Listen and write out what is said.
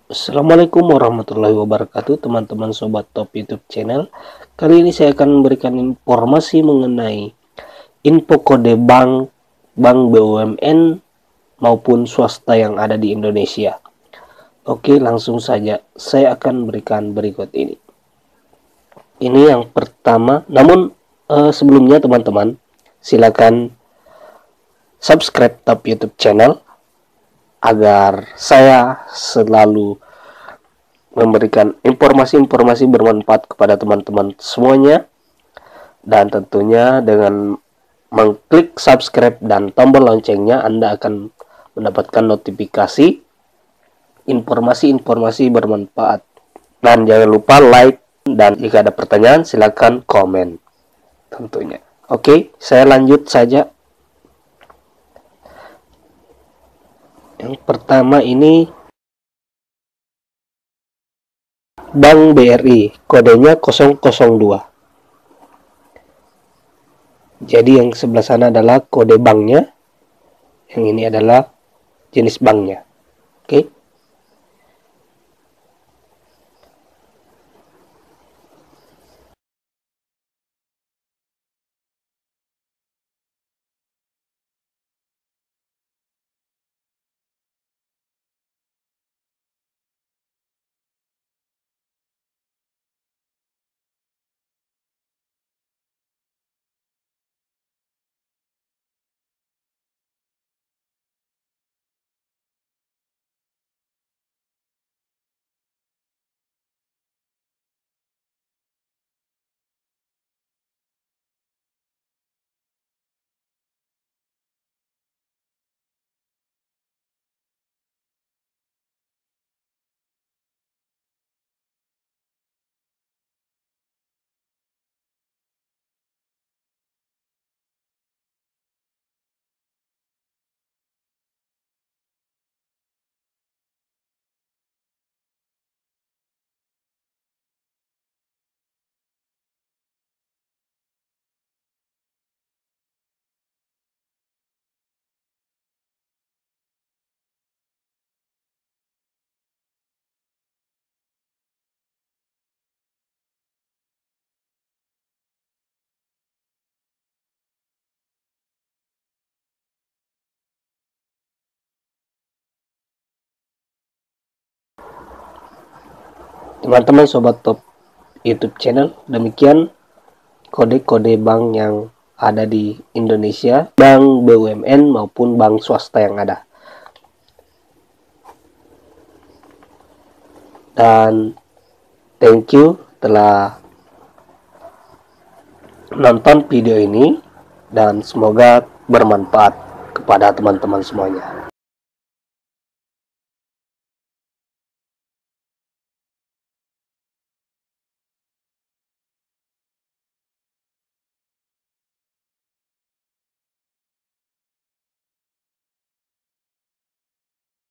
Assalamualaikum warahmatullahi wabarakatuh, teman-teman sobat top YouTube channel. Kali ini saya akan memberikan informasi mengenai info kode bank BUMN maupun swasta yang ada di Indonesia. Oke, langsung saja saya akan berikan berikut ini. Ini yang pertama, namun sebelumnya teman-teman silakan subscribe top YouTube channel agar saya selalu memberikan informasi-informasi bermanfaat kepada teman-teman semuanya, dan tentunya dengan mengklik subscribe dan tombol loncengnya Anda akan mendapatkan notifikasi informasi-informasi bermanfaat. Dan jangan lupa like, dan jika ada pertanyaan silakan komen tentunya. Oke, saya lanjut saja. Yang pertama ini Bank BRI, kodenya 002. Jadi yang sebelah sana adalah kode banknya, yang ini adalah jenis banknya. Oke. Teman-teman sobat top YouTube channel, demikian kode-kode bank yang ada di Indonesia, bank BUMN maupun bank swasta yang ada. Dan thank you telah nonton video ini, dan semoga bermanfaat kepada teman-teman semuanya.